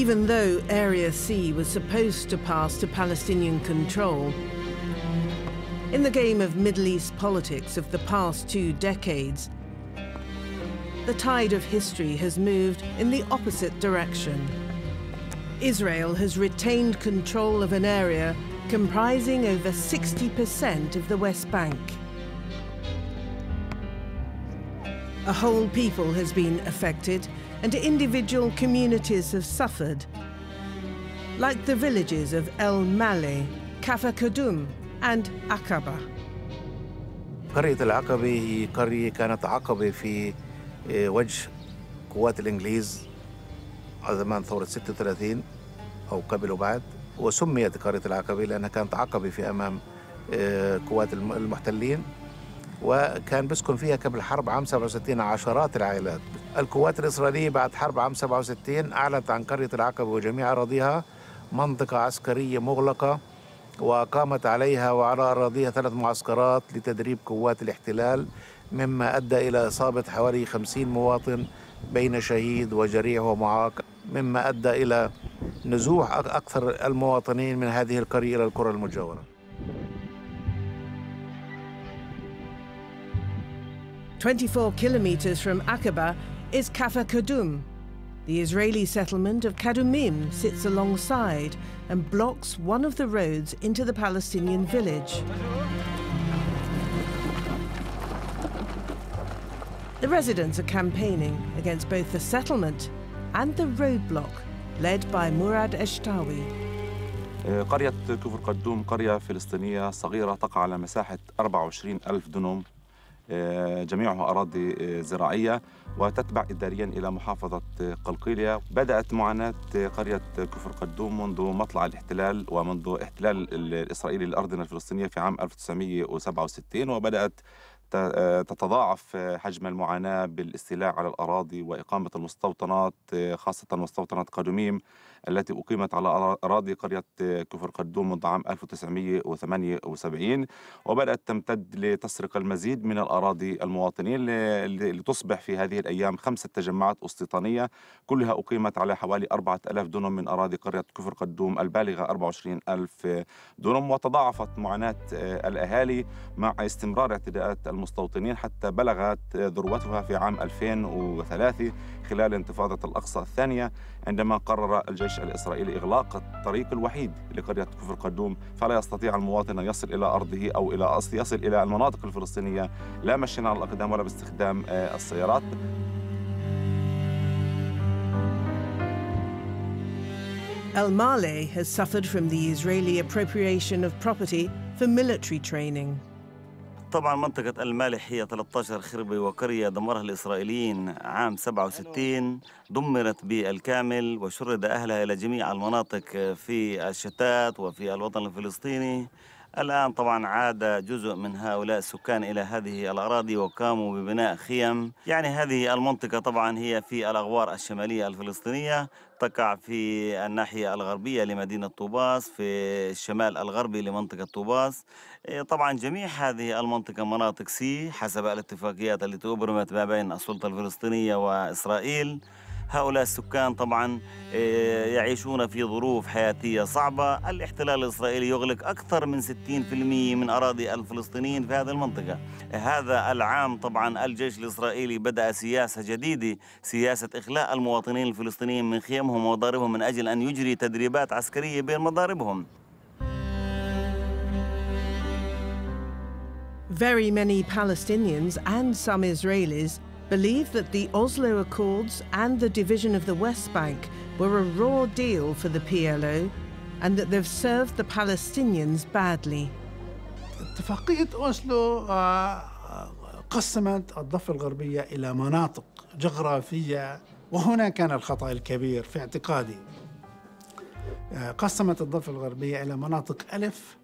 Even though Area C was supposed to pass to Palestinian control, in the game of Middle East politics of the past 2 decades, the tide of history has moved in the opposite direction. Israel has retained control of an area comprising over 60% of the West Bank. A whole people has been affected, and individual communities have suffered, like the villages of El Maleh, Kafr Kadum, and Aqaba. قرية العقبة هي قرية كانت عقبة في وجه قوات الإنجليز على زمان ثورة 36 أو قبل وبعد، وسميت قرية العقبة لأنها كانت عقبة في أمام قوات المحتلين، وكان بيسكن فيها قبل حرب عام 67 عشرات العائلات. القوات الإسرائيلية بعد حرب عام 67 أعلنت عن قرية العقبة وجميع أراضيها منطقة عسكرية مغلقة، وقامت عليها وعلى أراضيها 3 معسكرات لتدريب قوات الاحتلال، مما أدى إلى إصابة حوالي 50 مواطن بين شهيد وجريح ومعاق، مما أدى إلى نزوح أكثر المواطنين من هذه القرية إلى القرى المجاورة. 24 kilometers from Aqaba is Kafr Kadum. The Israeli settlement of Kadumim sits alongside and blocks one of the roads into the Palestinian village. The residents are campaigning against both the settlement and the roadblock led by Murad Eshtawi. قرية كفر قدوم قرية فلسطينية صغيرة تقع على مساحة 24,000 دنم، جميعها أراضي زراعية وتتبع إداريا إلى محافظة قلقيلية. بدأت معاناة قرية كفر قدوم منذ مطلع الاحتلال ومنذ احتلال الإسرائيلي لأرضنا الفلسطينية في عام 1967، وبدأت تتضاعف حجم المعاناة بالاستيلاء على الأراضي وإقامة المستوطنات، خاصة مستوطنة قدوميم التي أقيمت على أراضي قرية كفر قدوم منذ عام 1978، وبدأت تمتد لتسرق المزيد من الأراضي المواطنين لتصبح في هذه الأيام 5 تجمعات استيطانية كلها أقيمت على حوالي 4,000 دنم من أراضي قرية كفر قدوم البالغة 24,000 دنم. وتضاعفت معاناة الأهالي مع استمرار اعتداءات المستوطنين حتى بلغت ذروتها في عام 2003 خلال انتفاضة الأقصى الثانية، عندما قرر الجيش الإسرائيلي إغلاق الطريق الوحيد لقرية كفر قدوم، فلا يستطيع المواطن أن يصل إلى أرضه أو يصل إلى المناطق الفلسطينية لا مشيا على الأقدام ولا باستخدام السيارات. El Maleh has suffered from the Israeli appropriation of property for military training. طبعا منطقة المالح هي 13 خربة وقرية دمرها الإسرائيليين عام 67، دمرت بالكامل وشرد أهلها إلى جميع المناطق في الشتات وفي الوطن الفلسطيني. الآن طبعا عاد جزء من هؤلاء السكان إلى هذه الأراضي وقاموا ببناء خيم. يعني هذه المنطقة طبعا هي في الأغوار الشمالية الفلسطينية، تقع في الناحية الغربية لمدينة طوباس، في الشمال الغربي لمنطقة طوباس. طبعا جميع هذه المنطقة مناطق سي حسب الاتفاقيات التي أبرمت ما بين السلطة الفلسطينية وإسرائيل. هؤلاء السكان طبعا يعيشون في ظروف حياتية صعبة. الاحتلال الإسرائيلي يغلق أكثر من 60% من أراضي الفلسطينيين في هذه المنطقة. هذا العام طبعا الجيش الإسرائيلي بدأ سياسة جديدة، سياسة إخلاء المواطنين الفلسطينيين من خيمهم ومضاربهم من أجل أن يجري تدريبات عسكرية بين مضاربهم. Very many Palestinians and some Israelis believe that the Oslo Accords and the division of the West Bank were a raw deal for the PLO and that they've served the Palestinians badly. اتفاقية أوسلو قسمت الضفة الغربية إلى مناطق جغرافية، وهنا كان الخطأ الكبير في اعتقادي. قسمت الضفة الغربية إلى مناطق ألف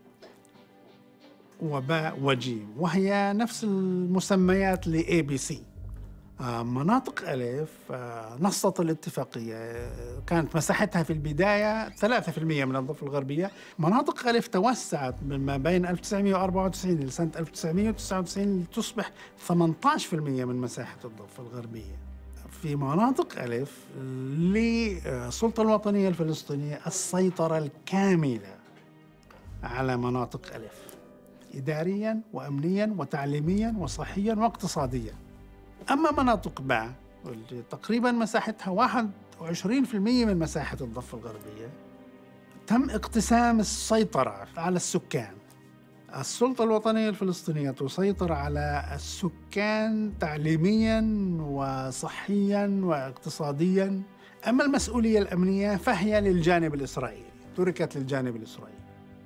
وباء وجيم، وهي نفس المسميات لABC. مناطق ألف نصت الاتفاقية كانت مساحتها في البداية 3% من الضفة الغربية. مناطق ألف توسعت ما بين 1994 إلى سنة 1999 لتصبح 18% من مساحة الضفة الغربية. في مناطق ألف للسلطة الوطنية الفلسطينية السيطرة الكاملة على مناطق ألف، إدارياً وأمنياً وتعليمياً وصحياً واقتصادياً. أما مناطق باء واللي تقريباً مساحتها 21% من مساحة الضفة الغربية، تم اقتسام السيطرة على السكان. السلطة الوطنية الفلسطينية تسيطر على السكان تعليمياً وصحياً واقتصادياً. أما المسؤولية الأمنية فهي للجانب الإسرائيلي، تركت للجانب الإسرائيلي.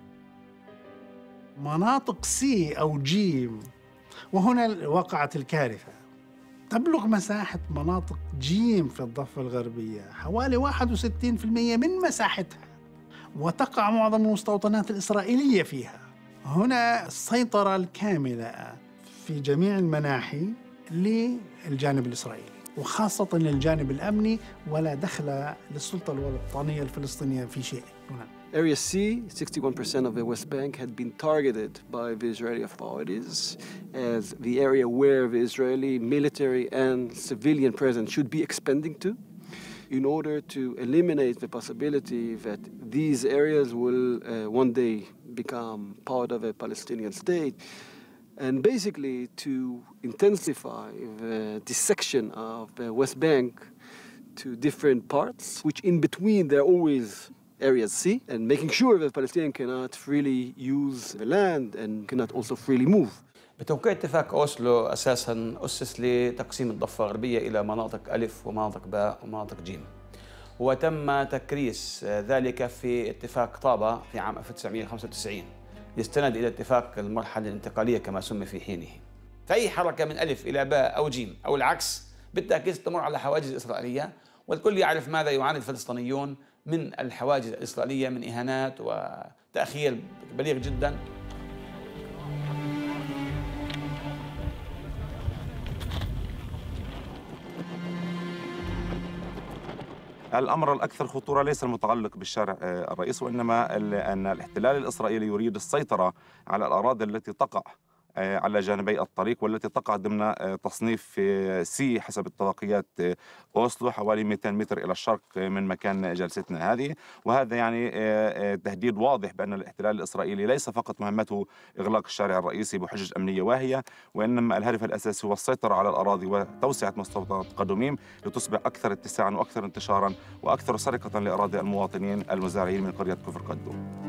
مناطق سي أو جيم، وهنا وقعت الكارثة، تبلغ مساحة مناطق جيم في الضفة الغربية حوالي 61% من مساحتها، وتقع معظم المستوطنات الإسرائيلية فيها. هنا السيطرة الكاملة في جميع المناحي للجانب الإسرائيلي، وخاصة للجانب الأمني، ولا دخل للسلطة الوطنية الفلسطينية في شيء هنا. Area C, 61% of the West Bank had been targeted by the Israeli authorities as the area where the Israeli military and civilian presence should be expanding to, in order to eliminate the possibility that these areas will one day become part of a Palestinian state, and basically to intensify the dissection of the West Bank to different parts, which in between there are always Area C, and making sure that Palestinians cannot freely use the land and cannot also freely move. بتوقيع اتفاق أوسلو أساساً أسس لتقسيم الضفة الغربية إلى مناطق ألف ومناطق باء ومناطق جيم، وتم تكريس ذلك في اتفاق طابة في عام 1995 يستند إلى اتفاق المرحلة الانتقالية كما سمي في حينه. فأي حركة من ألف إلى باء أو جيم أو العكس بالتأكيد تمر على حواجز إسرائيلية، والكل يعرف ماذا يعاني الفلسطينيون من الحواجز الإسرائيلية من إهانات وتأخير بليغ جداً. الأمر الأكثر خطورة ليس المتعلق بالشارع الرئيسي، وإنما أن الاحتلال الإسرائيلي يريد السيطرة على الأراضي التي تقع على جانبي الطريق، والتي تقع ضمن تصنيف سي حسب اتفاقيات أوسلو، حوالي 200 متر إلى الشرق من مكان جلستنا هذه. وهذا يعني تهديد واضح بأن الاحتلال الإسرائيلي ليس فقط مهمته إغلاق الشارع الرئيسي بحجج أمنية واهية، وإنما الهدف الأساسي هو السيطرة على الأراضي وتوسعة مستوطنات قدوميم لتصبح أكثر اتساعا وأكثر انتشارا وأكثر سرقة لأراضي المواطنين المزارعين من قرية كفر قدوم.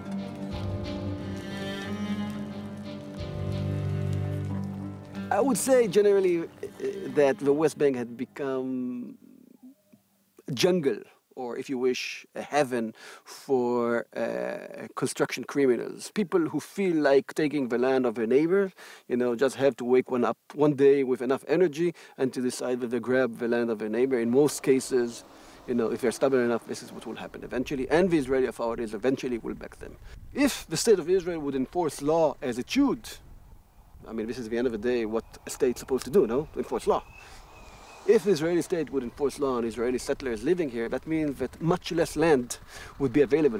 I would say generally that the West Bank had become a jungle, or if you wish, a heaven for construction criminals. People who feel like taking the land of their neighbor, just have to wake up one day with enough energy and to decide that they grab the land of their neighbor. In most cases, if they're stubborn enough, this is what will happen eventually, and the Israeli authorities eventually will back them. If the state of Israel would enforce law as it should, I mean, this is at the end of the day what a state's supposed to do, no? To enforce law. If the Israeli state would enforce law on Israeli settlers living here, that means that much less land would be available.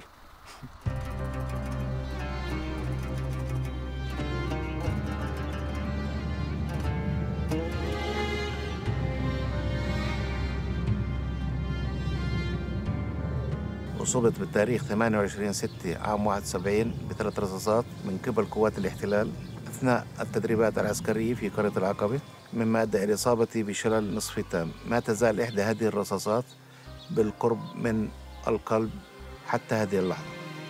أصيبت بالتاريخ 28/6 عام 71 ب3 رصاصات من قبل قوات الاحتلال أثناء التدريبات العسكرية في قرية العقبة، مما أدى إلى إصابتي بشلل نصفي تام. ما تزال إحدى هذه الرصاصات بالقرب من القلب حتى هذه اللحظة.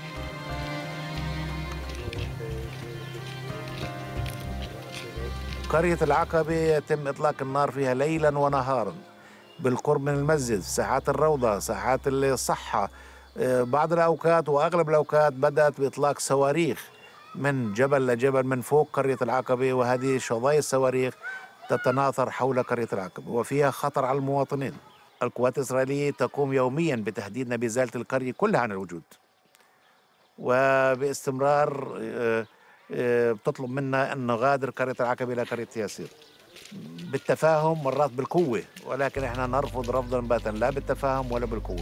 قرية العقبة يتم إطلاق النار فيها ليلاً ونهاراً بالقرب من المسجد، ساعات الروضة، ساعات الصحة. بعض الأوقات وأغلب الأوقات بدأت بإطلاق صواريخ من جبل لجبل من فوق قرية العقبة، وهذه شظايا الصواريخ تتناثر حول قرية العقبة وفيها خطر على المواطنين. القوات الإسرائيلية تقوم يومياً بتهديدنا بإزالة القرية كلها عن الوجود، وباستمرار بتطلب منا أن نغادر قرية العقبة إلى قرية ياسير بالتفاهم، مرات بالقوة، ولكن احنا نرفض رفضاً باتا، لا بالتفاهم ولا بالقوة.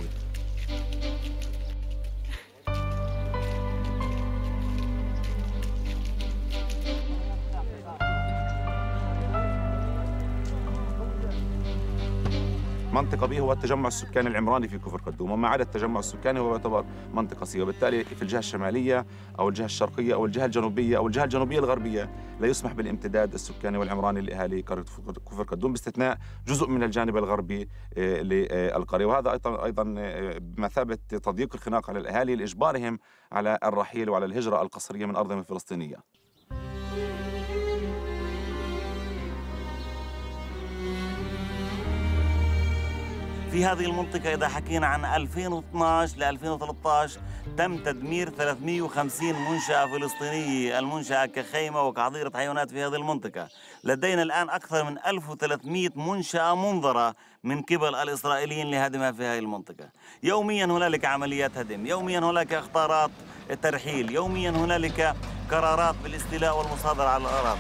منطقة B هو التجمع السكاني العمراني في كفر قدوم، وما عدا التجمع السكاني هو يعتبر منطقة C، وبالتالي في الجهة الشمالية أو الجهة الشرقية أو الجهة الجنوبية أو الجهة الجنوبية الغربية لا يسمح بالامتداد السكاني والعمراني لأهالي قرية كفر قدوم، باستثناء جزء من الجانب الغربي للقرية، وهذا أيضا بمثابة تضييق الخناق على الأهالي لإجبارهم على الرحيل وعلى الهجرة القسرية من أرضهم الفلسطينية. في هذه المنطقة إذا حكينا عن 2012 ل 2013 تم تدمير 350 منشأة فلسطينية، المنشأة كخيمة وكحظيرة حيوانات في هذه المنطقة. لدينا الآن أكثر من 1300 منشأة منظرة من قبل الإسرائيليين لهدمها في هذه المنطقة. يوميا هنالك عمليات هدم، يوميا هناك اخطارات ترحيل، يوميا هنالك قرارات بالاستيلاء والمصادرة على الأراضي.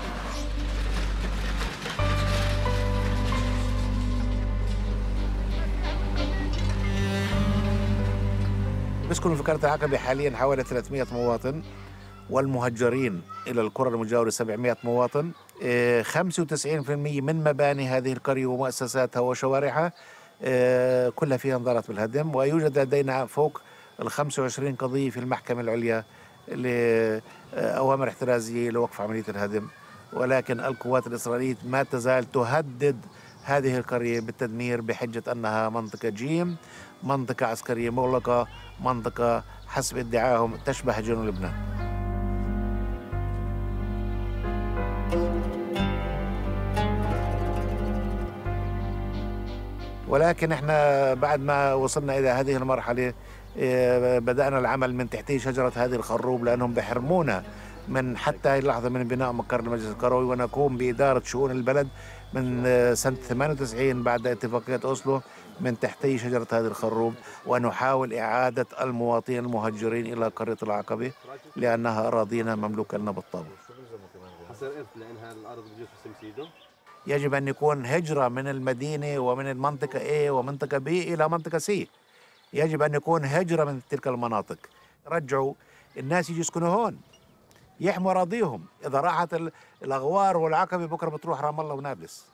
بيسكنوا في قرية العقبة حاليا حوالي 300 مواطن، والمهجرين إلى القرى المجاورة 700 مواطن. 95% من مباني هذه القرية ومؤسساتها وشوارعها كلها فيها انضرت بالهدم، ويوجد لدينا فوق ال 25 قضية في المحكمة العليا لأوامر احترازية لوقف عملية الهدم، ولكن القوات الإسرائيلية ما تزال تهدد هذه القرية بالتدمير بحجة أنها منطقة جيم، منطقة عسكرية مغلقة، منطقة حسب ادعائهم تشبه جنوب لبنان. ولكن احنا بعد ما وصلنا إلى هذه المرحلة بدأنا العمل من تحتي شجرة هذه الخروب، لأنهم بحرمونا من حتى هذه اللحظة من بناء مقر المجلس القروي، ونقوم بإدارة شؤون البلد من سنة 98 بعد اتفاقية أوسلو من تحتي شجرة هذه الخروب، ونحاول إعادة المواطنين المهجرين إلى قرية العقبة لأنها أراضينا مملوكة لنا بالطبع. يجب أن يكون هجرة من المدينة ومن المنطقة A ومنطقة B إلى منطقة C. يجب أن يكون هجرة من تلك المناطق، رجعوا الناس يجي يسكنوا هون، يحموا أراضيهم. إذا راحت الأغوار والعقبة بكرة بتروح رام الله ونابلس.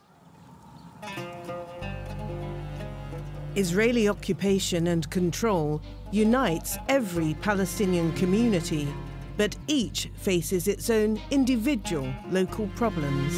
Israeli occupation and control unites every Palestinian community, but each faces its own individual local problems.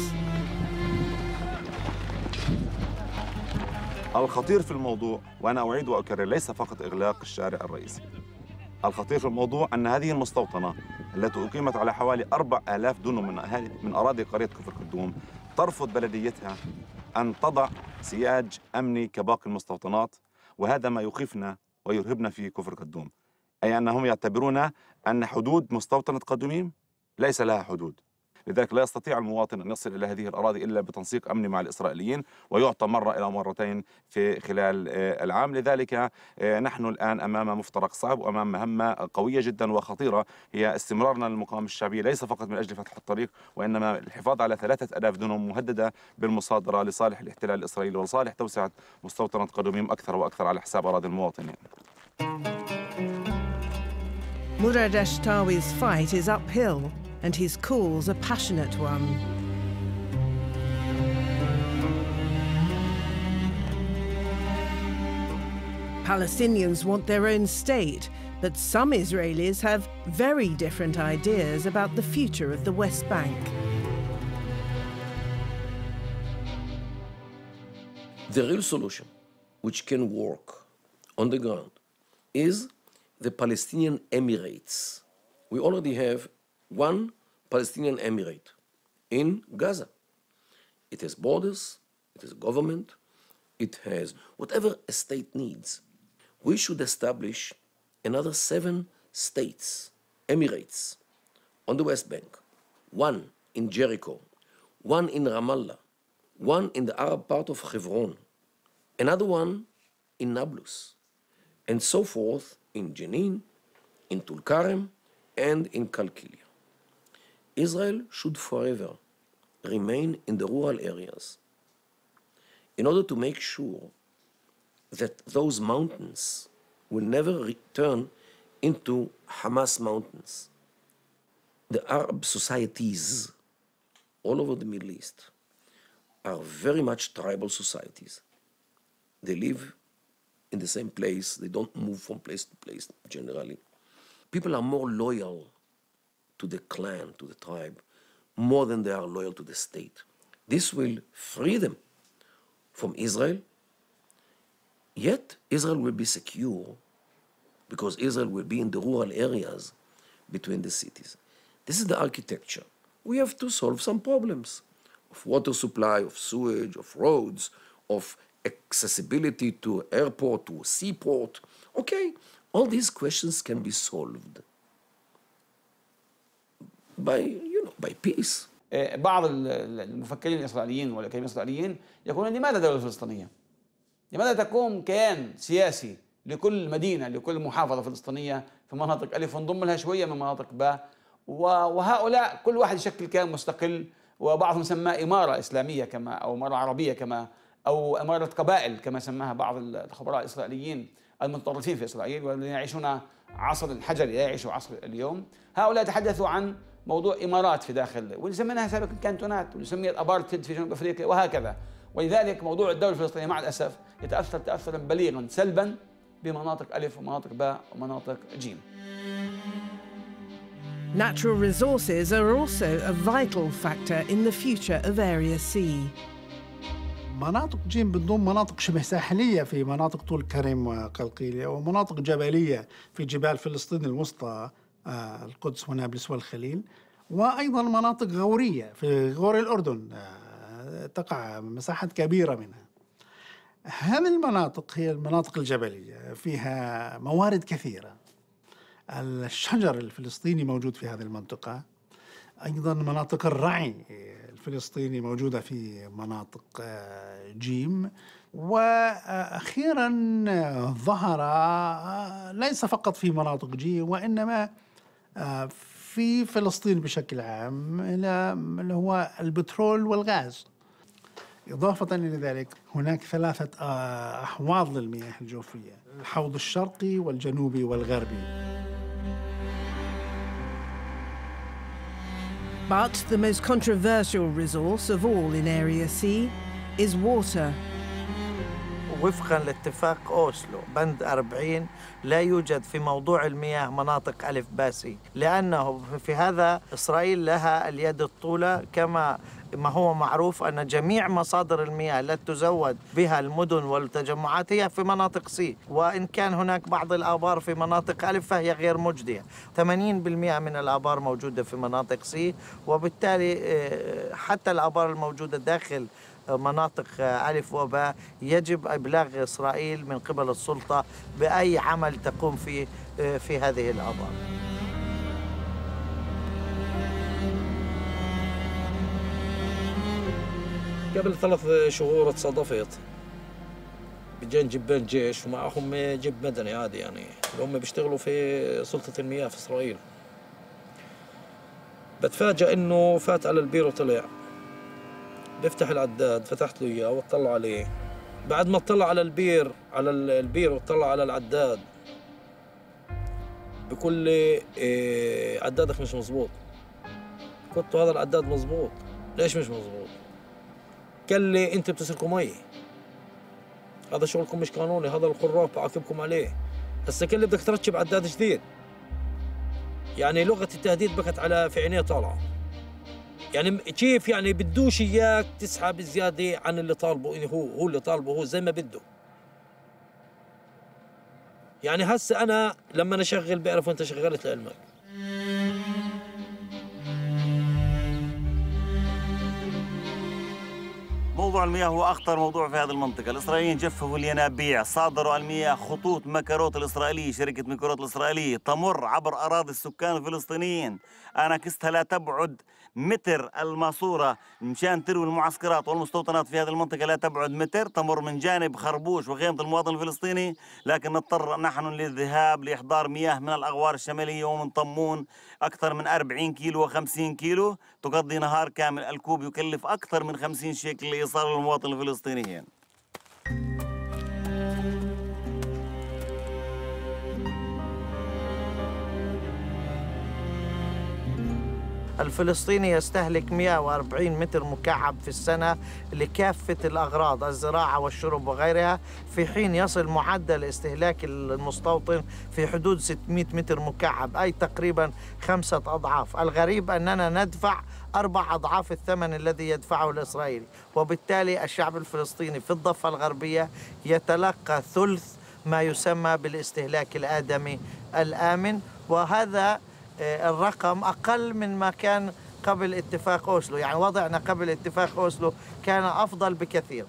الخطير في الموضوع، وأنا أعيد وأكرر، ليس فقط إغلاق الشارع الرئيسي. الخطير في الموضوع أن هذه المستوطنة التي أقيمت على حوالي 4000 دونم من أراضي قرية كفر قدوم ترفض بلديتها أن تضع سياج أمني كباقي المستوطنات، وهذا ما يخيفنا ويرهبنا في كفر قدوم، أي أنهم يعتبرون أن حدود مستوطنة قدوميم ليس لها حدود. لذلك لا يستطيع المواطن أن يصل إلى هذه الأراضي إلا بتنسيق أمني مع الإسرائيليين، ويعطى مرة إلى مرتين في خلال العام. لذلك نحن الآن أمام مفترق صعب وأمام مهمة قوية جدا وخطيرة، هي استمرارنا للمقاومة الشعبية، ليس فقط من أجل فتح الطريق، وإنما الحفاظ على 3000 دونم مهددة بالمصادرة لصالح الاحتلال الإسرائيلي ولصالح توسعة مستوطنة قدوميم أكثر وأكثر على حساب أراضي المواطنين. Murad Ashtawi's fight is uphill, and his cause a passionate one. Palestinians want their own state, but some Israelis have very different ideas about the future of the West Bank. The real solution, which can work on the ground, is the Palestinian Emirates. We already have one Palestinian Emirate in Gaza. It has borders, it has government, it has whatever a state needs. We should establish another 7 states, Emirates, on the West Bank. One in Jericho, one in Ramallah, one in the Arab part of Hebron, another one in Nablus, and so forth in Jenin, in Tulkarem, and in Kalkilia. Israel should forever remain in the rural areas in order to make sure that those mountains will never return into Hamas mountains. The Arab societies all over the Middle East are very much tribal societies. They live in the same place. They don't move from place to place generally. People are more loyal to the clan, to the tribe, more than they are loyal to the state. This will free them from Israel, yet Israel will be secure because Israel will be in the rural areas between the cities. This is the architecture. We have to solve some problems of water supply, of sewage, of roads, of accessibility to airport, to seaport. Okay, all these questions can be solved by peace. بعض المفكرين الإسرائيليين والأكاديميين الإسرائيليين يقولون لماذا دولة فلسطينية؟ لماذا تقوم كيان سياسي لكل مدينة، لكل محافظة فلسطينية في مناطق ألف ونضم لها شوية من مناطق باء، وهؤلاء كل واحد يشكل كيان مستقل، وبعضهم سماه إمارة إسلامية كما، أو إمارة عربية كما، أو إمارة قبائل كما سماها بعض الخبراء الإسرائيليين المتطرفين في إسرائيل والذين يعيشون عصر الحجر، لا يعيشوا عصر اليوم. هؤلاء تحدثوا عن موضوع إمارات في داخل، واللي سميناها سابقا كانتونات، واللي سميت أبارتهيد في جنوب أفريقيا وهكذا. ولذلك موضوع الدولة الفلسطينية مع الأسف يتأثر تأثرا بليغا سلبا بمناطق ألف ومناطق باء ومناطق جيم. Natural resources are also a vital factor in the future of Area C. مناطق جيم بتضم مناطق شبه ساحلية في مناطق طول كرم وقلقيلية، ومناطق جبلية في جبال فلسطين الوسطى، القدس ونابلس والخليل، وأيضا مناطق غورية في غور الأردن، تقع مساحات كبيرة منها. هذه المناطق هي المناطق الجبلية، فيها موارد كثيرة. الشجر الفلسطيني موجود في هذه المنطقة، أيضا مناطق الرعي الفلسطيني موجودة في مناطق جيم، وأخيرا ظهر ليس فقط في مناطق جيم وإنما في فلسطين بشكل عام اللي هو البترول والغاز. إضافة إلى ذلك هناك 3 أحواض للمياه الجوفية، الحوض الشرقي والجنوبي والغربي. But the most controversial resource of all in Area C is water. وفقا لاتفاق أوسلو بند 40 لا يوجد في موضوع المياه مناطق ألف باسي، لأنه في هذا إسرائيل لها اليد الطولى، كما ما هو معروف أن جميع مصادر المياه التي تزود بها المدن والتجمعات هي في مناطق سي، وإن كان هناك بعض الآبار في مناطق ألف فهي غير مجدية. 80% من الآبار موجودة في مناطق سي، وبالتالي حتى الآبار الموجودة داخل مناطق ألف وباء يجب إبلاغ إسرائيل من قبل السلطة بأي عمل تقوم فيه في هذه الآبار. قبل 3 شهور تصادفت بجين جبين جيش ومعهم جيب مدني عادي، يعني اللي هم بيشتغلوا في سلطة المياه في إسرائيل. بتفاجأ إنه فات على البير وطلع، بفتح العداد، فتحت له إياه واطلع عليه. بعد ما اطلع على البير واطلع على العداد بقول لي عدادك مش مظبوط. قلت له هذا العداد مظبوط، ليش مش مظبوط؟ قال لي انت بتسرقوا مي، هذا شغلكم مش قانوني، هذا الخراف بعاقبكم عليه. هسه كل بدك تركب عداد جديد. يعني لغة التهديد بكت على في عينيه طالعة. يعني كيف يعني بدوش اياك تسحب زيادة عن اللي طالبه، هو اللي طالبه هو زي ما بده. يعني هسه انا لما اشغل بيعرفوا انت شغلت لعلمك. موضوع المياه هو أخطر موضوع في هذه المنطقة. الإسرائيليين جففوا الينابيع، صادروا المياه، خطوط مكروت الإسرائيلية، شركة مكروت الإسرائيلية تمر عبر أراضي السكان الفلسطينيين. أنا كستها لا تبعد متر، الماسورة مشان تروي المعسكرات والمستوطنات في هذه المنطقة لا تبعد متر، تمر من جانب خربوش وخيمة المواطن الفلسطيني، لكن نضطر نحن للذهاب لإحضار مياه من الأغوار الشمالية ومن طمون أكثر من 40 كيلو و50 كيلو، تقضي نهار كامل. الكوب يكلف أكثر من 50 شيكل لإيصال المواطن الفلسطينيين. الفلسطيني يستهلك 140 متر مكعب في السنة لكافة الأغراض، الزراعة والشرب وغيرها، في حين يصل معدل استهلاك المستوطن في حدود 600 متر مكعب، أي تقريبا 5 أضعاف. الغريب أننا ندفع 4 أضعاف الثمن الذي يدفعه الإسرائيلي، وبالتالي الشعب الفلسطيني في الضفة الغربية يتلقى ثلث ما يسمى بالاستهلاك الآدمي الآمن، وهذا الرقم أقل من ما كان قبل اتفاق أوسلو. يعني وضعنا قبل اتفاق أوسلو كان أفضل بكثير.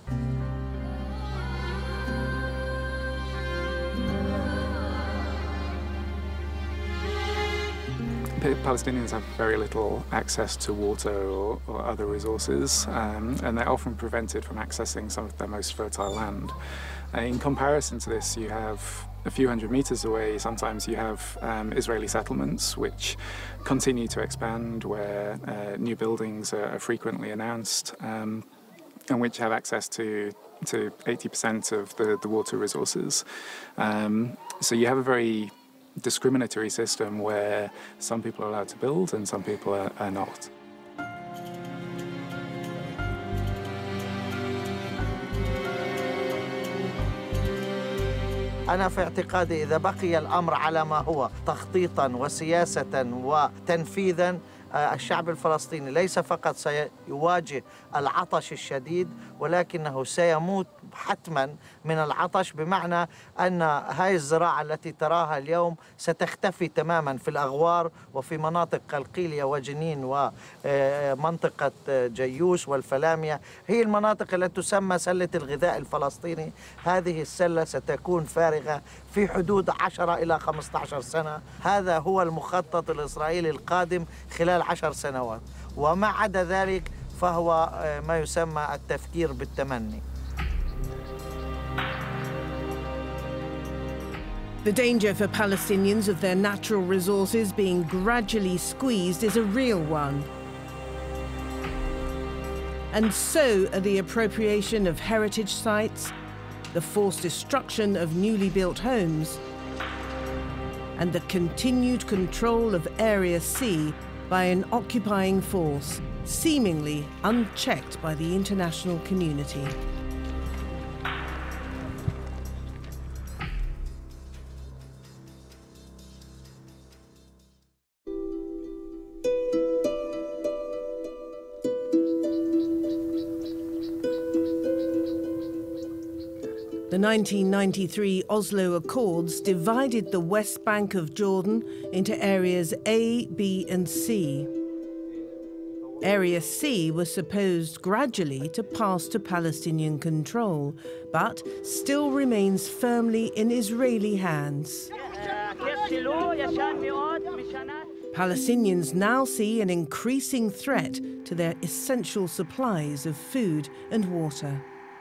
Palestinians have very little access to water or other resources, and they're often prevented from accessing some of their most fertile land. In comparison to this, you have a few hundred meters away, sometimes you have Israeli settlements which continue to expand, where new buildings are frequently announced, and which have access to 80% of the water resources. So you have a very discriminatory system where some people are allowed to build and some people are not. أنا في اعتقادي إذا بقي الأمر على ما هو تخطيطاً وسياسة وتنفيذاً، الشعب الفلسطيني ليس فقط سيواجه العطش الشديد، ولكنه سيموت حتماً من العطش، بمعنى أن هاي الزراعة التي تراها اليوم ستختفي تماماً في الأغوار وفي مناطق قلقيلية وجنين ومنطقة جيوش والفلامية، هي المناطق التي تسمى سلة الغذاء الفلسطيني. هذه السلة ستكون فارغة في حدود 10 إلى 15 سنة. هذا هو المخطط الإسرائيلي القادم خلال 10 سنوات، وما عدا ذلك فهو ما يسمى التفكير بالتمني. The danger for Palestinians of their natural resources being gradually squeezed is a real one. And so are the appropriation of heritage sites, the forced destruction of newly built homes, and the continued control of Area C by an occupying force, seemingly unchecked by the international community. The 1993 Oslo Accords divided the West Bank of Jordan into areas A, B, and C. Area C was supposed gradually to pass to Palestinian control, but still remains firmly in Israeli hands. Palestinians now see an increasing threat to their essential supplies of food and water.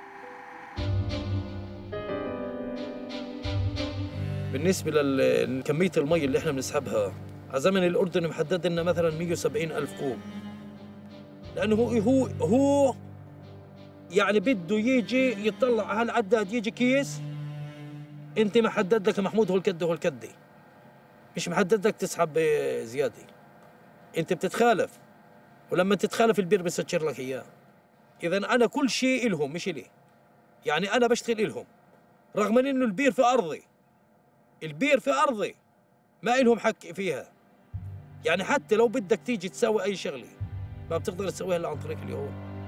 بالنسبة لكمية المي اللي احنا بنسحبها، على زمن الأردن محدد لنا مثلا 170 ألف كوب، لأنه هو يعني بده يجي يطلع على هالعداد، يجي كيس أنت محدد لك محمود هو الكدة هو الكدة، مش محدد لك تسحب زيادة، أنت بتتخالف، ولما تتخالف البير بيسكر لك إياه. إذا أنا كل شيء إلهم مش إلي، يعني أنا بشتغل إلهم رغم إنه البير في أرضي. البير في أرضي ما إلهم حق فيها، يعني حتى لو بدك تيجي تسوي أي شغلة ما بتقدر تسويها إلا عن طريق اليهود.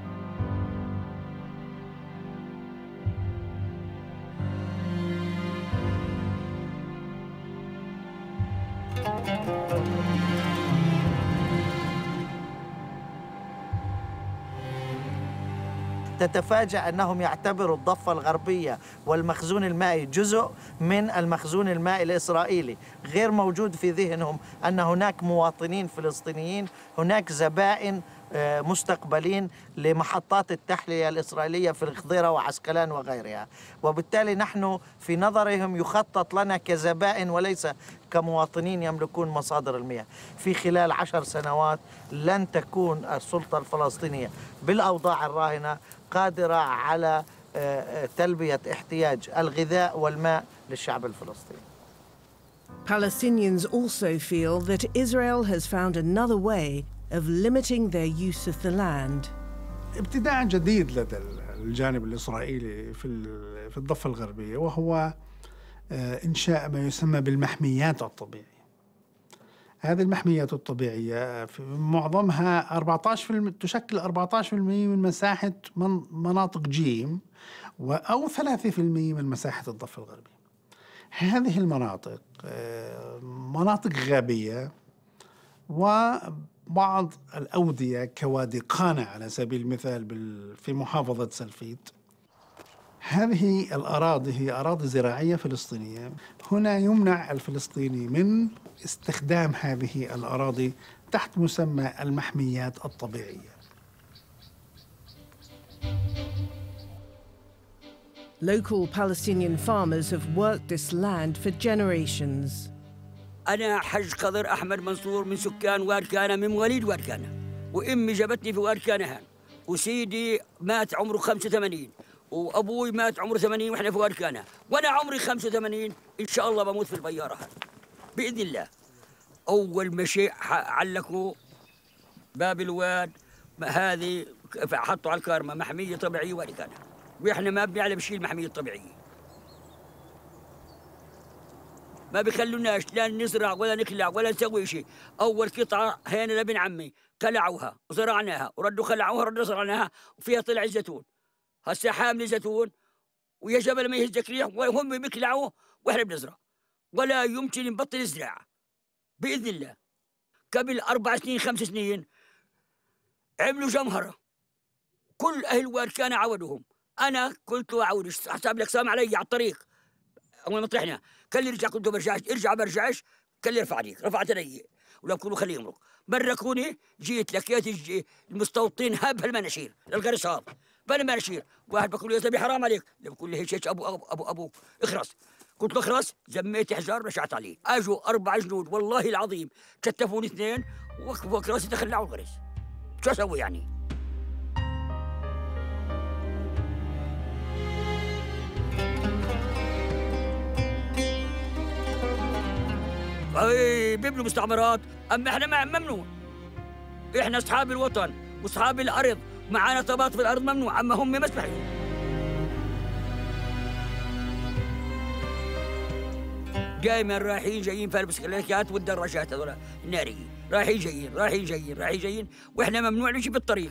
تتفاجأ أنهم يعتبروا الضفة الغربية والمخزون المائي جزء من المخزون المائي الإسرائيلي، غير موجود في ذهنهم أن هناك مواطنين فلسطينيين، هناك زبائن مستقبلين لمحطات التحلية الإسرائيلية في الخضيرة وعسقلان وغيرها، وبالتالي نحن في نظرهم يخطط لنا كزبائن وليس كمواطنين يملكون مصادر المياه. في خلال 10 سنوات لن تكون السلطة الفلسطينية بالأوضاع الراهنة قادرة على تلبية احتياج الغذاء والماء للشعب الفلسطيني. Palestinians also feel that Israel has found another way of limiting their use of the land. ابتداء جديد لدى الجانب الإسرائيلي في الضفة الغربية، وهو إنشاء ما يسمى بالمحميات الطبيعية. هذه المحميات الطبيعية معظمها 14% تشكل 14% من مساحة مناطق جيم أو 3% من مساحة الضفة الغربية. هذه المناطق مناطق غابية، وبعض الأودية كوادي قانا على سبيل المثال في محافظة سلفيت. هذه الأراضي هي أراضي زراعية فلسطينية. هنا يمنع الفلسطيني من استخدام هذه الأراضي تحت مسمى المحميات الطبيعية. Local Palestinian farmers have worked this land for generations. أنا حج خضر أحمد منصور من سكان واركانا، من مواليد واركانا، وأمي جابتني في واركانا هان، وسيدي مات عمره 85، وأبوي مات عمره 80 وإحنا في واركانا، وأنا عمري 85 إن شاء الله بموت في البيارة هان بإذن الله. أول ما شيء علقوا باب الواد هذه حطوا على الكارمة محمية طبيعية واركانا، وإحنا ما بنعلم شيء المحمية الطبيعية. ما بيخلوناش لا نزرع ولا نكلع ولا نسوي شيء. أول قطعة هنا لابن عمي كلعوها وزرعناها وردوا خلعوها ردوا زرعناها وفيها طلع الزيتون. هسه حامل زيتون ويا جبل ما يهزك ريح وهم بيكلعوه وإحنا بنزرع، ولا يمكن نبطل الزراعة بإذن الله. قبل 4 سنين 5 سنين عملوا جمهرة، كل أهل واركان عودوهم. أنا قلت له أعود حساب لك سام علي على الطريق أول ما طلعنا، قال لي ارجع، قلت له برجعش، ارجع برجعش، قال لي ارفع عليك، رفعت علي ولا بقولوا خليه يمرق. بركوني جيت لقيت المستوطنين هاب هالمناشير للقرص هذا بالمناشير، واحد بقول له يا زلمه حرام عليك، بقول لي هيك ابوك اخرس. قلت له اخرس، زميت حجار رشعت عليه. اجوا 4 جنود والله العظيم كتفوني 2 ووقفوا راسي تخلعوا الغرز. شو اسوي يعني؟ بيبنوا مستعمرات، اما احنا ممنوع. احنا اصحاب الوطن واصحاب الارض، معانا طبات في الارض ممنوع، اما هم مسمحين. دائما رايحين جايين في البسكليتات والدراجات هذول الناريين، رايحين جايين رايحين جايين رايحين جايين، واحنا ممنوع نمشي بالطريق.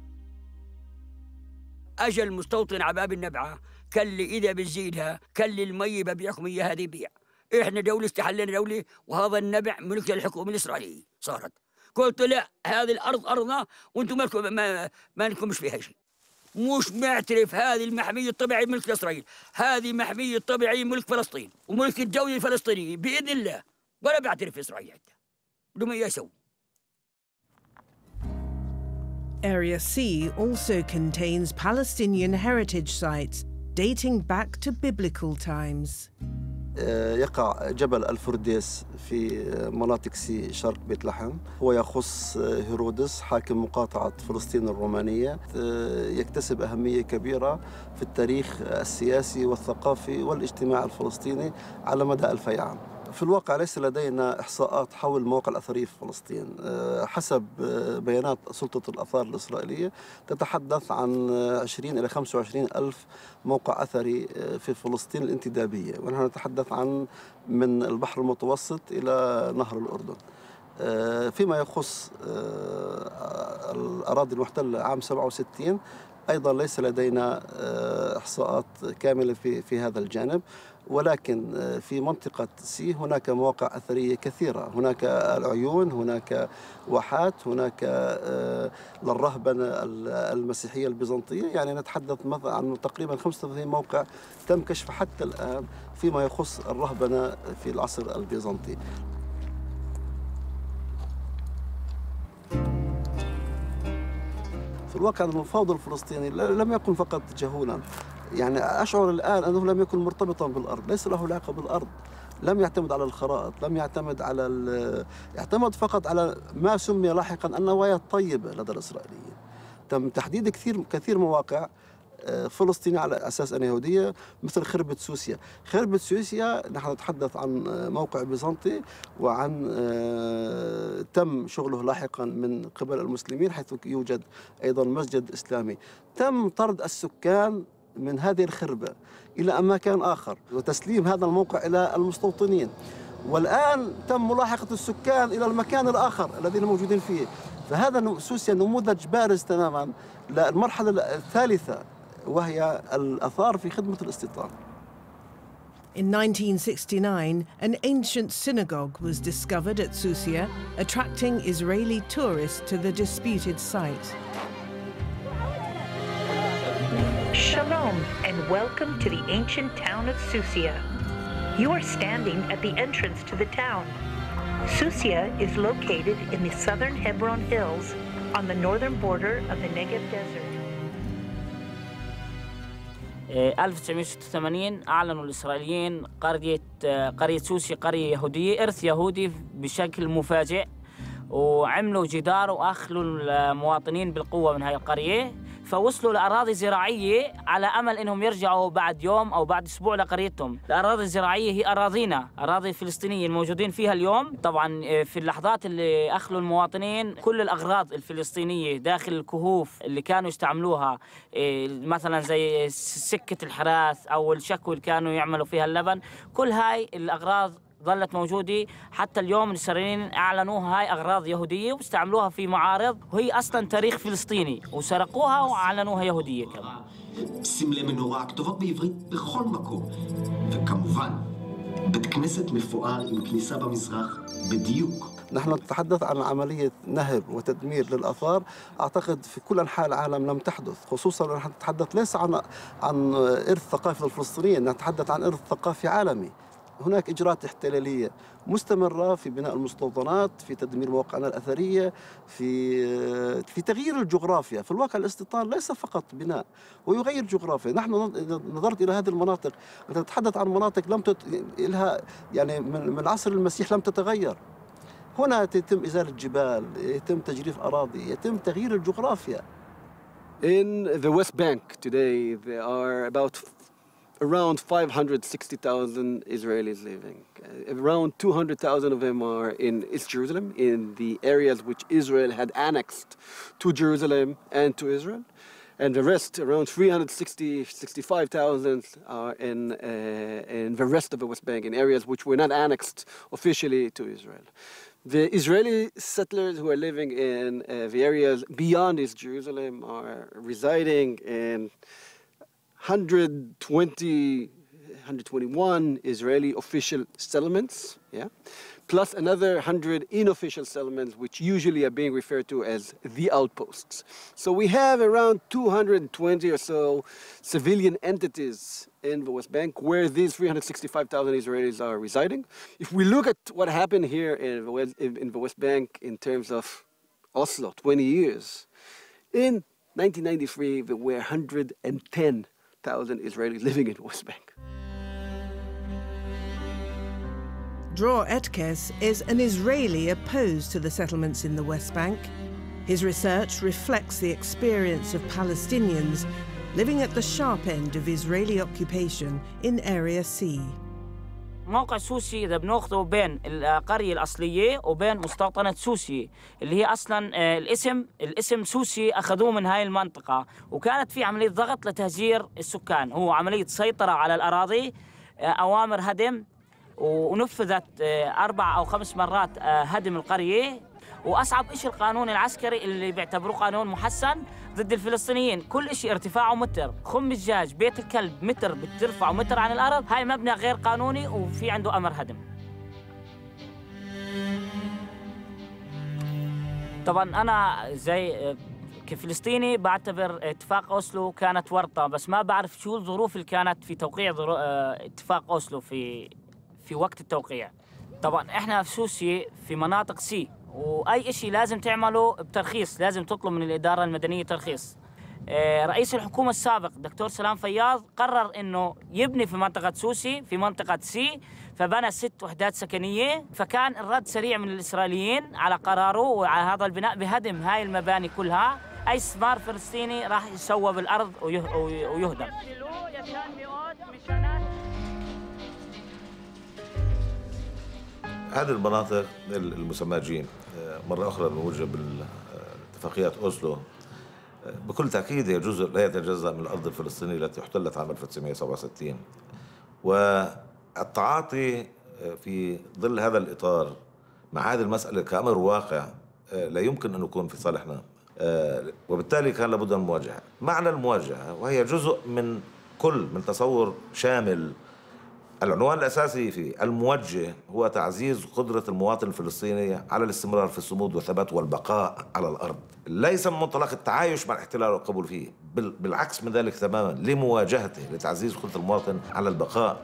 اجى المستوطن على باب النبعه، قال لي اذا بتزيدها قال لي المي ببيعكم اياها هذه بيع. احنا دولة استحلينا دولة، وهذا النبع ملك الحكومة الإسرائيلية صارت. قلت لا، هذه الأرض أرضنا وأنتم ما لكمش فيها شيء. مش معترف هذه المحمية الطبيعية ملك إسرائيل، هذه محمية طبيعية ملك فلسطين وملك الدولة الفلسطينية بإذن الله، ولا بعترف إسرائيل حتى بدهم إياه يسووا. Area C also contains Palestinian heritage sites dating back to biblical times. يقع جبل الفرديس في مناطق سي شرق بيت لحم، هو يخص هيرودس حاكم مقاطعة فلسطين الرومانية. يكتسب أهمية كبيرة في التاريخ السياسي والثقافي والاجتماعي الفلسطيني على مدى 2000 عام. في الواقع ليس لدينا إحصاءات حول المواقع الأثرية في فلسطين. حسب بيانات سلطة الآثار الإسرائيلية تتحدث عن 20 إلى 25 ألف موقع أثري في فلسطين الانتدابية، ونحن نتحدث عن من البحر المتوسط إلى نهر الأردن. فيما يخص الأراضي المحتلة عام 67 أيضا ليس لدينا إحصاءات كاملة في هذا الجانب، ولكن في منطقة سي هناك مواقع أثرية كثيرة، هناك العيون، هناك واحات، هناك للرهبنة المسيحية البيزنطية. يعني نتحدث مثلا عن تقريبا 35 موقع تم كشف حتى الآن فيما يخص الرهبنة في العصر البيزنطي. في الواقع المفاوض الفلسطيني لم يكن فقط جهولا، يعني أشعر الآن أنه لم يكن مرتبطا بالأرض، ليس له علاقة بالأرض، لم يعتمد على الخرائط، لم يعتمد على يعتمد فقط على ما سمي لاحقا النوايا الطيبة لدى الإسرائيليين. تم تحديد كثير مواقع فلسطينية على أساس أنها يهودية، مثل خربة سوسيا. خربة سوسيا نحن نتحدث عن موقع بيزنطي وعن تم شغله لاحقا من قبل المسلمين، حيث يوجد أيضا مسجد إسلامي. تم طرد السكان من هذه الخربة إلى مكان آخر وتسليم هذا الموقع إلى المستوطنين، والآن تم ملاحقة السكان إلى المكان الآخر الذين موجودين فيه. فهذا سوسيا نموذج بارز تماما للمرحلة الثالثة، وهي الآثار في خدمة الاستيطان. In 1969, an ancient synagogue was discovered at Susia, attracting Israeli tourists to the disputed site. Shalom and welcome to the ancient town of Susia. You are standing at the entrance to the town. Susia is located in the southern Hebron Hills on the northern border of the Negev Desert. 1986 أعلنوا الإسرائيليين قرية سوسي قرية يهودية، إرث يهودي بشكل مفاجئ، وعملوا جدار وأخلوا المواطنين بالقوة من هاي القرية، فوصلوا لأراضي زراعية على أمل إنهم يرجعوا بعد يوم أو بعد أسبوع لقريتهم. الأراضي الزراعية هي أراضينا، أراضي فلسطينية الموجودين فيها اليوم. طبعاً في اللحظات اللي أخلوا المواطنين كل الأغراض الفلسطينية داخل الكهوف اللي كانوا يستعملوها، مثلاً زي سكة الحراث أو الشكوى اللي كانوا يعملوا فيها اللبن، كل هاي الأغراض ظلت موجودة حتى اليوم. الإسرائيليين أعلنوها هاي أغراض يهودية واستعملوها في معارض، وهي أصلاً تاريخ فلسطيني، وسرقوها وأعلنوها يهودية كمان. סמלי מנורה כתובות בעברית בכל מקום, וכמובן בית כנסת מפואר עם כניסה במזרח בדיוק. نحن نتحدث عن عملية نهب وتدمير للآثار أعتقد في كل أنحاء العالم لم تحدث، خصوصاً نحن نتحدث ليس عن إرث ثقافي للفلسطينيين، نتحدث عن إرث ثقافي عالمي. هناك إجراءات احتلالية مستمرة في بناء المستوطنات، في تدمير مواقعنا الأثرية، في تغيير الجغرافيا. في الواقع الاستيطان ليس فقط بناء، ويغير جغرافيا. نحن نظرت إلى هذه المناطق، نتحدث عن مناطق لم لها يعني من عصر المسيح لم تتغير. هنا يتم إزالة الجبال، يتم تجريف أراضي، يتم تغيير الجغرافيا. In the West Bank today there are about around 560,000 Israelis living. Around 200,000 of them are in East Jerusalem, in the areas which Israel had annexed to Jerusalem and to Israel. And the rest, around 365,000, are in the rest of the West Bank, in areas which were not annexed officially to Israel. The Israeli settlers who are living in the areas beyond East Jerusalem are residing in 121 Israeli official settlements, plus another 100 unofficial settlements, which usually are being referred to as the outposts. So we have around 220 or so civilian entities in the West Bank where these 365,000 Israelis are residing. If we look at what happened here in the West Bank in terms of Oslo, 20 years, in 1993 there were 110,000 Israelis living in the West Bank. Dror Etkes is an Israeli opposed to the settlements in the West Bank. His research reflects the experience of Palestinians living at the sharp end of Israeli occupation in Area C. موقع سوسي إذا بناخذه بين القرية الأصلية وبين مستوطنة سوسي اللي هي أصلاً الاسم سوسي أخذوه من هاي المنطقة، وكانت في عملية ضغط لتهجير السكان، هو عملية سيطرة على الأراضي، أوامر هدم، ونفذت 4 أو 5 مرات هدم القرية. وأصعب شيء القانون العسكري اللي بيعتبروه قانون محسن ضد الفلسطينيين، كل شيء ارتفاعه متر، خم الدجاج، بيت الكلب متر بترفعه متر عن الأرض، هاي مبنى غير قانوني وفي عنده أمر هدم. طبعا أنا زي كفلسطيني بعتبر اتفاق أوسلو كانت ورطة، بس ما بعرف شو الظروف اللي كانت في توقيع اتفاق أوسلو في وقت التوقيع. طبعا احنا في سوسي في مناطق سي، واي شيء لازم تعمله بترخيص، لازم تطلب من الاداره المدنيه ترخيص. رئيس الحكومه السابق دكتور سلام فياض قرر انه يبني في منطقه سوسي في منطقه سي، فبنى 6 وحدات سكنيه، فكان الرد سريع من الاسرائيليين على قراره وعلى هذا البناء بهدم هاي المباني كلها. اي استثمار فلسطيني راح يسوى بالارض ويهدم. هذه المناطق المسمى جيم مرة أخرى بموجب اتفاقيات أوسلو بكل تأكيد هي جزء لا يتجزأ من الأرض الفلسطينية التي احتلت عام 1967، والتعاطي في ظل هذا الإطار مع هذه المسألة كأمر واقع لا يمكن أن يكون في صالحنا، وبالتالي كان لابد من المواجهة. معنى المواجهة وهي جزء من تصور شامل. العنوان الأساسي فيه الموجه هو تعزيز قدرة المواطن الفلسطيني على الاستمرار في الصمود والثبات والبقاء على الأرض، ليس من منطلق التعايش مع الاحتلال والقبول فيه، بالعكس من ذلك تماما، لمواجهته، لتعزيز قدرة المواطن على البقاء.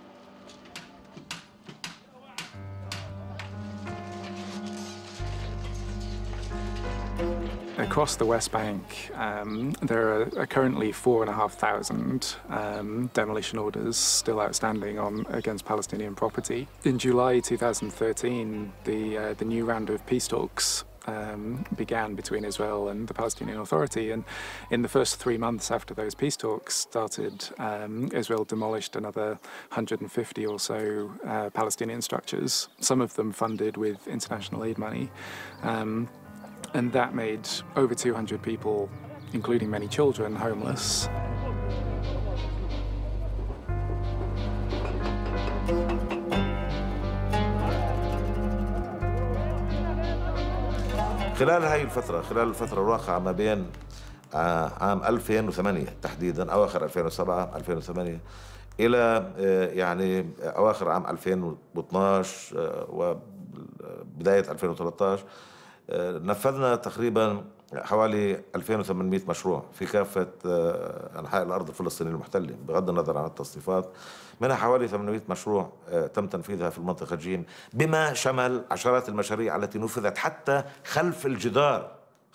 Across the West Bank, there are currently 4,500 demolition orders still outstanding against Palestinian property. In July 2013, the new round of peace talks began between Israel and the Palestinian Authority, and in the first 3 months after those peace talks started, Israel demolished another 150 or so Palestinian structures, some of them funded with international aid money. And that made over 200 people, including many children, homeless. خلال الفترة الواقعة ما بين عام 2008 تحديدا، أواخر 2007 2008 إلى يعني أواخر عام 2012 وبداية 2013 نفذنا تقريبا حوالي 2800 مشروع في كافة أنحاء الأرض الفلسطينية المحتلة بغض النظر عن التصنيفات، منها حوالي 800 مشروع تم تنفيذها في المنطقة جيم، بما شمل عشرات المشاريع التي نفذت حتى خلف الجدار.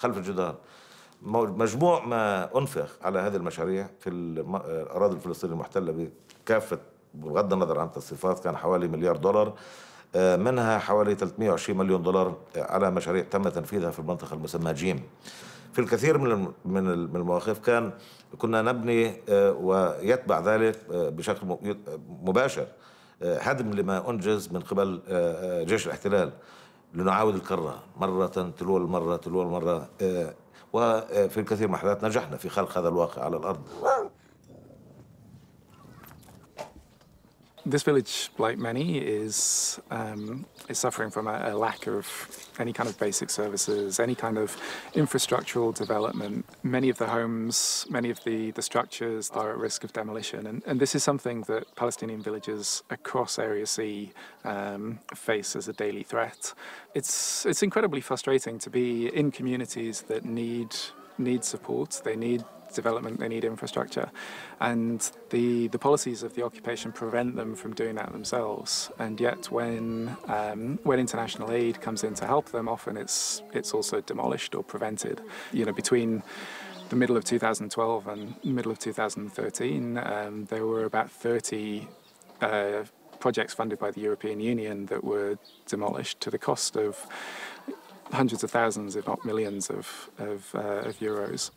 مجموع ما أنفق على هذه المشاريع في الأراضي الفلسطينية المحتلة بكافة بغض النظر عن التصنيفات كان حوالي $1 مليار، منها حوالي $320 مليون على مشاريع تم تنفيذها في المنطقة المسمى جيم. في الكثير من المواقف كنا نبني ويتبع ذلك بشكل مباشر هدم لما أنجز من قبل جيش الاحتلال، لنعاود الكرة مرة تلو المرة وفي الكثير من الحالات نجحنا في خلق هذا الواقع على الأرض. This village, like many, is suffering from a lack of any kind of basic services, any kind of infrastructural development. Many of the homes, many of the structures are at risk of demolition, and this is something that Palestinian villagers across Area C face as a daily threat. It's incredibly frustrating to be in communities that need support. They need development, they need infrastructure, and the policies of the occupation prevent them from doing that themselves. And yet when international aid comes in to help them, often it's also demolished or prevented. You know, between the middle of 2012 and middle of 2013, there were about 30 projects funded by the European Union that were demolished to the cost of hundreds of thousands, if not millions of euros.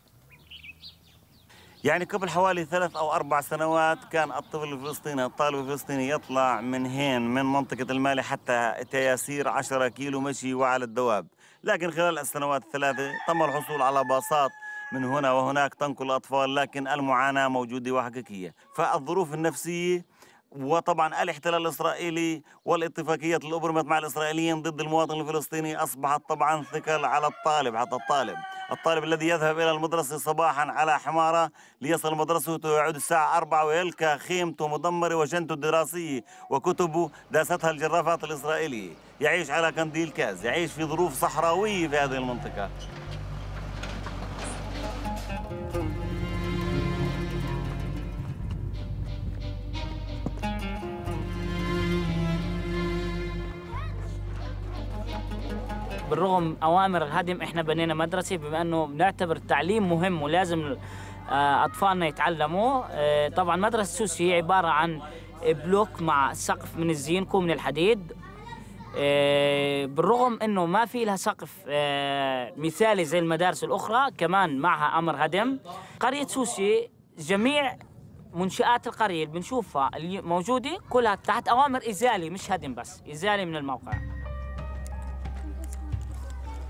يعني قبل حوالي 3 أو 4 سنوات كان الطفل الفلسطيني الطالب الفلسطيني يطلع من منطقة المالح حتى تياسير 10 كيلو مشي وعلى الدواب، لكن خلال السنوات الثلاثة تم الحصول على باصات من هنا وهناك تنقل الأطفال، لكن المعاناة موجودة وحقيقية. فالظروف النفسية وطبعا الاحتلال الإسرائيلي والاتفاقيات اللي أبرمت مع الإسرائيليين ضد المواطن الفلسطيني أصبحت طبعا ثقل على الطالب، حتى الطالب الذي يذهب إلى المدرسة صباحا على حمارة ليصل مدرسته ويعود الساعة 4 ويلقى خيمته مدمرة وشنته الدراسية وكتبه داستها الجرافات الإسرائيلية، يعيش على قنديل كاز، يعيش في ظروف صحراوية في هذه المنطقة. بالرغم أوامر الهدم إحنا بنينا مدرسة، بما أنه بنعتبر التعليم مهم ولازم أطفالنا يتعلموا. طبعا مدرسة سوسي عبارة عن بلوك مع سقف من الزينكو من الحديد. بالرغم أنه ما في لها سقف مثالي زي المدارس الأخرى، كمان معها أمر هدم. قرية سوسي جميع منشآت القرية اللي بنشوفها الموجودة كلها تحت أوامر إزالة، مش هدم بس، إزالة من الموقع.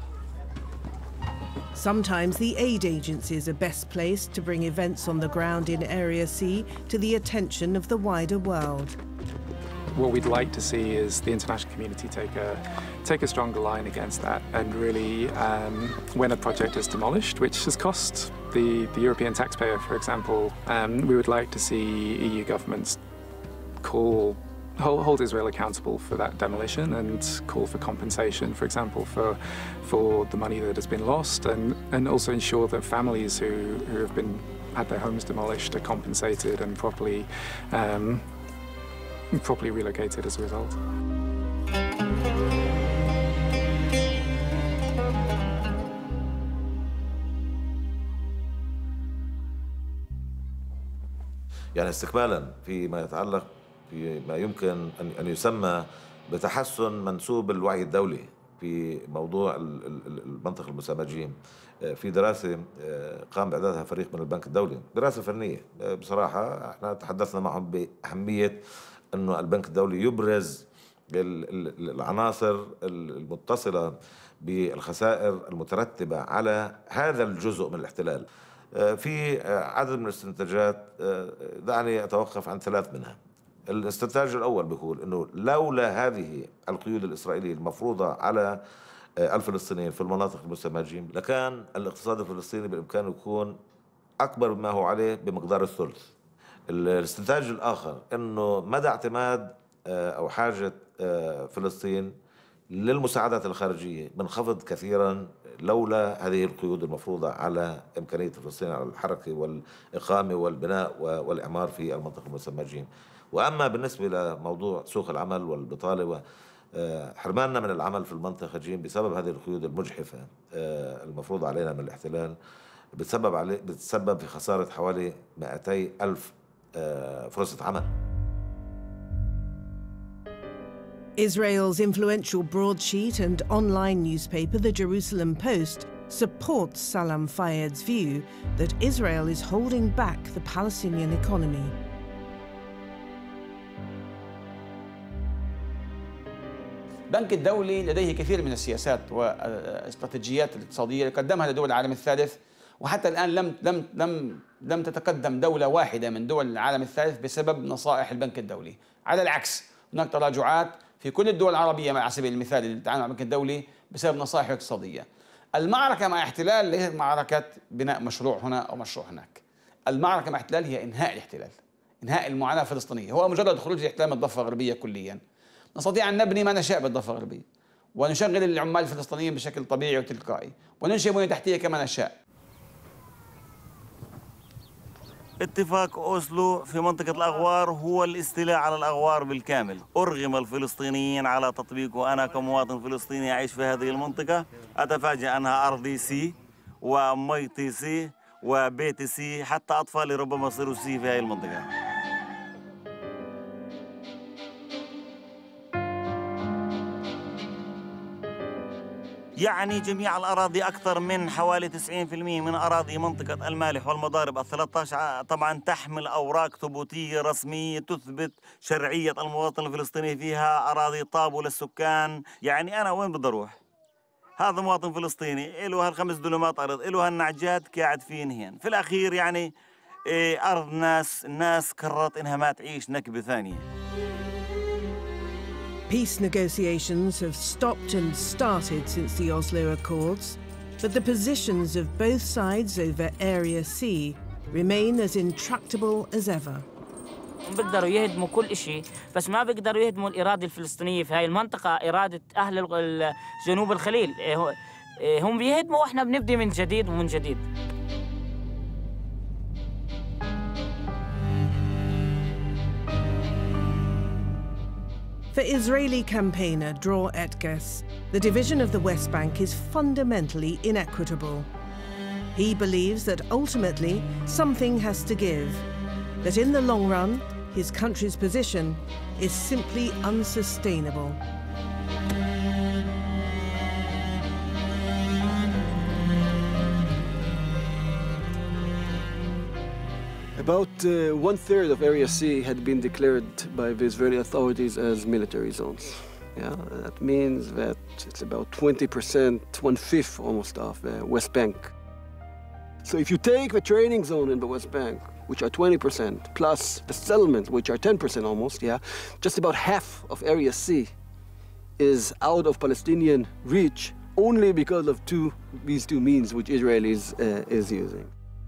Sometimes the aid agencies are best placed to bring events on the ground in Area C to the attention of the wider world. What we'd like to see is the international community take a stronger line against that, and really, when a project is demolished, which has cost the European taxpayer, for example, we would like to see EU governments hold Israel accountable for that demolition and call for compensation, for example, for the money that has been lost, and also ensure that families who have had their homes demolished are compensated and properly relocated as a result. يعني استكمالا فيما يتعلق بما يمكن أن يسمى بتحسن منسوب الوعي الدولي في موضوع المنطقة المسمى جيم، في دراسة قام بإعدادها فريق من البنك الدولي، دراسة فنية بصراحة. احنا تحدثنا معهم بأهمية أنه البنك الدولي يبرز العناصر المتصلة بالخسائر المترتبة على هذا الجزء من الاحتلال. في عدد من الاستنتاجات، دعني أتوقف عن 3 منها. الاستنتاج الأول بيقول أنه لولا هذه القيود الإسرائيلية المفروضة على الفلسطينيين في المناطق المسمى جيم، لكان الاقتصاد الفلسطيني بالإمكان يكون أكبر مما هو عليه بمقدار الثلث. الاستنتاج الآخر أنه مدى اعتماد أو حاجة فلسطين للمساعدات الخارجية منخفض كثيرا لولا هذه القيود المفروضة على إمكانية فلسطين على الحركة والإقامة والبناء والإعمار في المنطقة المسمى جيم. وأما بالنسبة لموضوع سوق العمل والبطالة وحرماننا من العمل في المنطقة جيم بسبب هذه القيود المجحفة المفروضة علينا من الاحتلال، بتسبب في خسارة حوالي 200,000 فرصة عمل. Israel's influential broadsheet and online newspaper, the Jerusalem Post, supports Salam Fayyad's view that Israel is holding back the Palestinian economy. البنك الدولي لديه كثير من السياسات والاستراتيجيات الاقتصادية قدمها لدول العالم الثالث، وحتى الآن لم تتقدم دولة واحدة من دول العالم الثالث بسبب نصائح البنك الدولي. على العكس، هناك تراجعات في كل الدول العربية على سبيل المثال اللي تتعامل مع البنك الدولي بسبب نصائح اقتصادية. المعركة مع احتلال ليست معركة بناء مشروع هنا أو مشروع هناك. المعركة مع احتلال هي إنهاء الاحتلال، إنهاء المعاناة الفلسطينية. هو مجرد خروج الاحتلال من الضفة الغربية كليا نستطيع أن نبني ما نشاء بالضفة الغربية، ونشغل العمال الفلسطينيين بشكل طبيعي وتلقائي، وننشئ بنية تحتية كما نشاء. اتفاق أوسلو في منطقة الأغوار هو الاستيلاء على الأغوار بالكامل. أرغم الفلسطينيين على تطبيقه. أنا كمواطن فلسطيني أعيش في هذه المنطقة أتفاجأ أنها أرضي سي وميتي سي وبيتي سي، حتى أطفالي ربما يصيروا سي في هذه المنطقة. يعني جميع الأراضي أكثر من حوالي 90% من أراضي منطقة المالح والمضارب ال13 طبعا تحمل أوراق ثبوتية رسمية تثبت شرعية المواطن الفلسطيني فيها، أراضي طابو للسكان. يعني أنا وين بدي أروح؟ هذا مواطن فلسطيني له هال5 دلمات أرض، له هالنعجات قاعد فيهن هين. في الأخير يعني أرض الناس قررت إنها ما تعيش نكبة ثانية. Peace negotiations have stopped and started since the Oslo Accords, but the positions of both sides over Area C remain as intractable as ever. بيقدروا يهدموا كل شيء، بس ما بيقدروا يهدموا الإرادة الفلسطينية في هاي المنطقة، إرادة أهل جنوب الخليل. هم بيهدموا وإحنا بنبدي من جديد ومن جديد. For Israeli campaigner Dror Etges, the division of the West Bank is fundamentally inequitable. He believes that ultimately something has to give, that in the long run, his country's position is simply unsustainable. About 1/3 of Area C had been declared by the Israeli authorities as military zones. Yeah, that means that It's about 20%, 1/5 almost of the West Bank. So if you take the training zone in the West Bank, which are 20%, plus the settlement, which are 10% almost, yeah, just about half of Area C is out of Palestinian reach only because of these two means which Israel is using.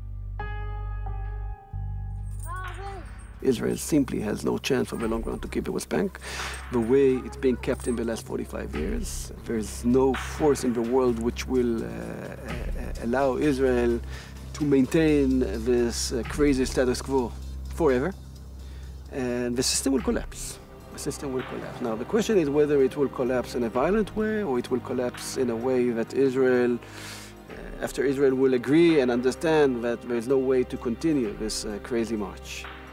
Israel simply has no chance for the long run to keep the West Bank the way it's being kept in the last 45 years. There's no force in the world which will allow Israel to maintain this crazy status quo forever. And the system will collapse. The system will collapse. Now, the question is whether it will collapse in a violent way or it will collapse in a way that Israel, after Israel will agree and understand that there is no way to continue this crazy march.